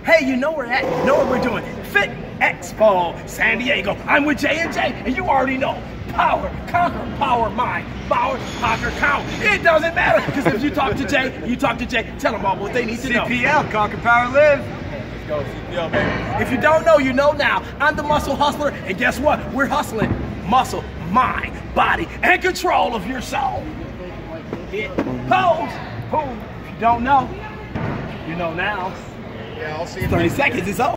Hey, you know where we're at, you know what we're doing. Fit Expo, San Diego. I'm with J&J, and you already know. Power, conquer, power, mind. Power, conquer, count. It doesn't matter, because if you talk to Jay, you talk to Jay. Tell them all what they need to know. CPL, conquer, power, live. Let's go, CPL, baby. If you don't know, you know now. I'm the muscle hustler, and guess what? We're hustling muscle, mind, body, and control of your soul. Hit, pose, boom. If you don't know, you know now. Yeah, I'll see you. 30 seconds is over.